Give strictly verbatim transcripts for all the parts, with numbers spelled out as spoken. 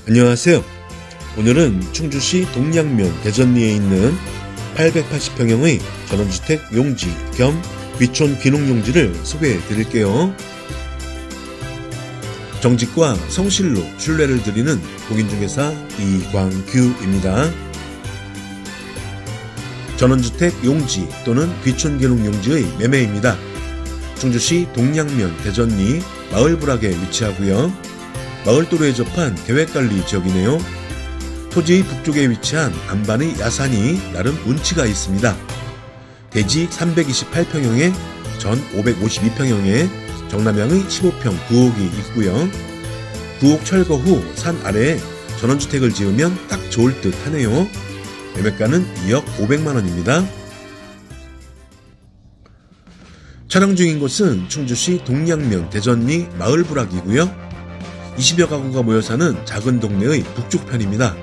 안녕하세요. 오늘은 충주시 동양면 대전리에 있는 팔백팔십 평형의 전원주택 용지 겸 귀촌 귀농용지를 소개해 드릴게요. 정직과 성실로 신뢰를 드리는 공인중개사 이광규입니다. 전원주택 용지 또는 귀촌 귀농용지의 매매입니다. 충주시 동양면 대전리 마을부락에 위치하고요. 마을도로에 접한 계획관리 지역이네요. 토지의 북쪽에 위치한 안반의 야산이 나름 운치가 있습니다. 대지 삼백이십팔 평형에 전 오백오십이 평형에 정남향의 십오 평 구옥이 있고요. 구옥 철거 후 산 아래에 전원주택을 지으면 딱 좋을 듯 하네요. 매매가는 이억 오백만 원입니다. 촬영 중인 곳은 충주시 동양면 대전리 마을부락이고요. 이십여 가구가 모여 사는 작은 동네의 북쪽 편입니다.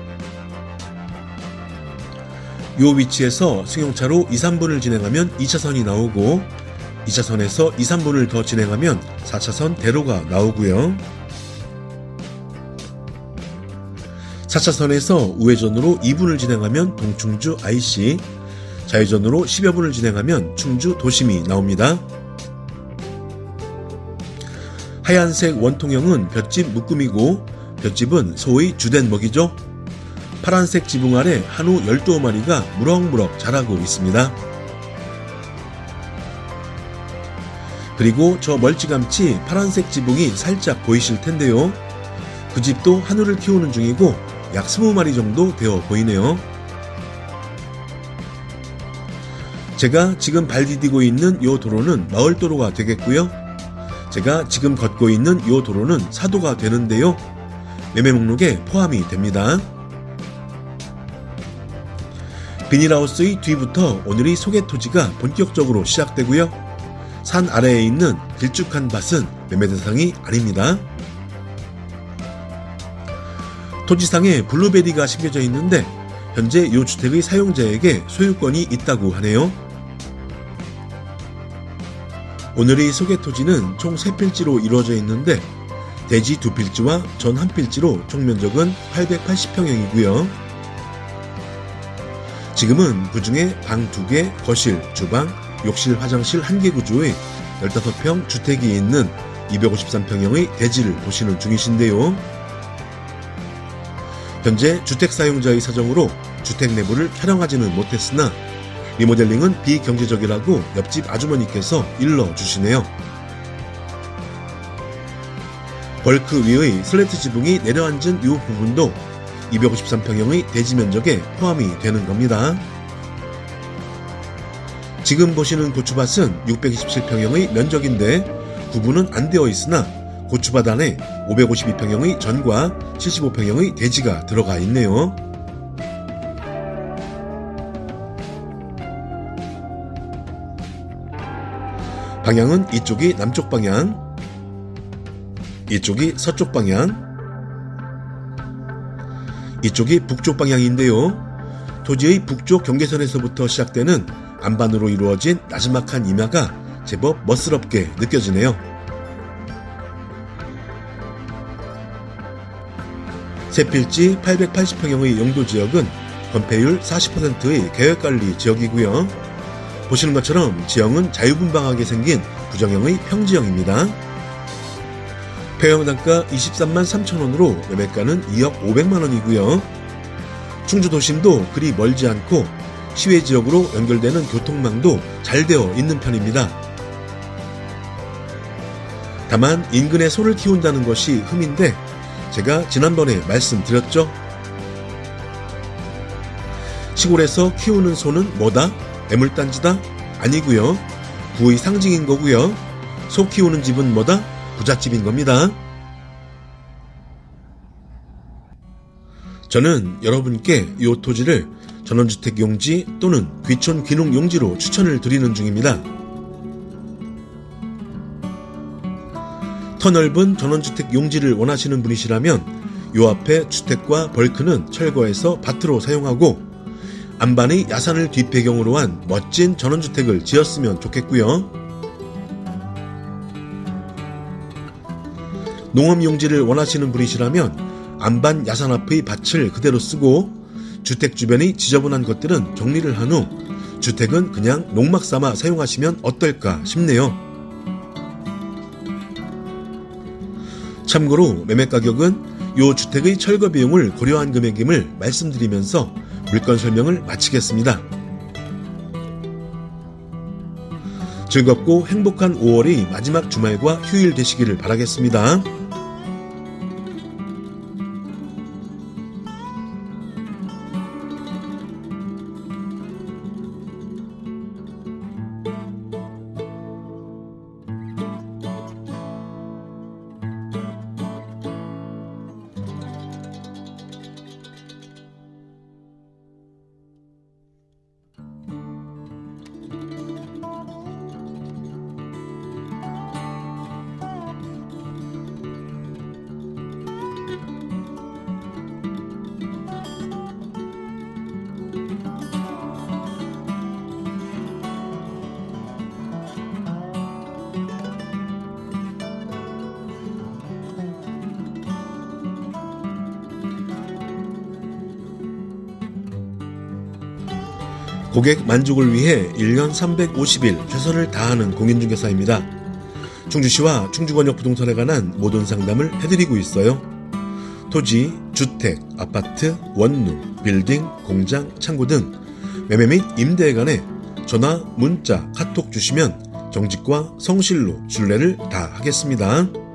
이 위치에서 승용차로 이, 삼 분을 진행하면 이 차선이 나오고 이 차선에서 이, 삼 분을 더 진행하면 사 차선 대로가 나오고요. 사 차선에서 우회전으로 이 분을 진행하면 동충주 아이씨, 좌회전으로 십여 분을 진행하면 충주 도심이 나옵니다. 하얀색 원통형은 볏짚 묶음이고 볏짚은 소의 주된 먹이죠. 파란색 지붕 아래 한우 열두 마리가 무럭무럭 자라고 있습니다. 그리고 저 멀찌감치 파란색 지붕이 살짝 보이실 텐데요. 그 집도 한우를 키우는 중이고 약 이십 마리 정도 되어 보이네요. 제가 지금 발 디디고 있는 이 도로는 마을도로가 되겠고요. 제가 지금 걷고 있는 이 도로는 사도가 되는데요. 매매 목록에 포함이 됩니다. 비닐하우스의 뒤부터 오늘의 소개 토지가 본격적으로 시작되고요. 산 아래에 있는 길쭉한 밭은 매매 대상이 아닙니다. 토지상에 블루베리가 심겨져 있는데 현재 이 주택의 사용자에게 소유권이 있다고 하네요. 오늘의 소개 토지는 총 세 필지로 이루어져 있는데 대지 두 필지와 전 한 필지로 총 면적은 팔백팔십 평형이고요. 지금은 그 중에 방 두 개, 거실, 주방, 욕실, 화장실 한 개 구조의 십오 평 주택이 있는 이백오십삼 평형의 대지를 보시는 중이신데요. 현재 주택 사용자의 사정으로 주택 내부를 촬영하지는 못했으나 리모델링은 비경제적이라고 옆집 아주머니께서 일러주시네요. 벌크 위의 슬래트 지붕이 내려앉은 이 부분도 이백오십삼 평형의 대지 면적에 포함이 되는 겁니다. 지금 보시는 고추밭은 육백이십칠 평형의 면적인데 구분은 안 되어 있으나 고추밭 안에 오백오십이 평형의 전과 칠십오 평형의 대지가 들어가 있네요. 방향은 이쪽이 남쪽 방향, 이쪽이 서쪽 방향, 이쪽이 북쪽 방향인데요. 토지의 북쪽 경계선에서부터 시작되는 안반으로 이루어진 나지막한 임야가 제법 멋스럽게 느껴지네요. 세 필지 팔백팔십 평형의 용도지역은 건폐율 사십 퍼센트의 계획관리 지역이고요. 보시는 것처럼 지형은 자유분방하게 생긴 구정형의 평지형입니다. 평형단가 이십삼만 삼천 원으로 매매가는 이억 오백만 원이고요. 충주도심도 그리 멀지 않고 시외지역으로 연결되는 교통망도 잘 되어 있는 편입니다. 다만 인근에 소를 키운다는 것이 흠인데 제가 지난번에 말씀드렸죠. 시골에서 키우는 소는 뭐다? 애물단지다? 아니고요. 부의 상징인 거고요. 소 키우는 집은 뭐다? 부잣집인 겁니다. 저는 여러분께 이 토지를 전원주택 용지 또는 귀촌 귀농 용지로 추천을 드리는 중입니다. 터 넓은 전원주택 용지를 원하시는 분이시라면 요 앞에 주택과 벌크는 철거해서 밭으로 사용하고 안반의 야산을 뒷배경으로 한 멋진 전원주택을 지었으면 좋겠고요. 농업용지를 원하시는 분이시라면 안반 야산 앞의 밭을 그대로 쓰고 주택 주변의 지저분한 것들은 정리를 한 후 주택은 그냥 농막 삼아 사용하시면 어떨까 싶네요. 참고로 매매 가격은 요 주택의 철거 비용을 고려한 금액임을 말씀드리면서 물건 설명을 마치겠습니다. 즐겁고 행복한 오월의 마지막 주말과 휴일 되시기를 바라겠습니다. 고객 만족을 위해 일 년 삼백오십 일 최선을 다하는 공인중개사입니다. 충주시와 충주권역 부동산에 관한 모든 상담을 해드리고 있어요. 토지, 주택, 아파트, 원룸, 빌딩, 공장, 창고 등 매매 및 임대에 관해 전화, 문자, 카톡 주시면 정직과 성실로 신뢰를 다하겠습니다.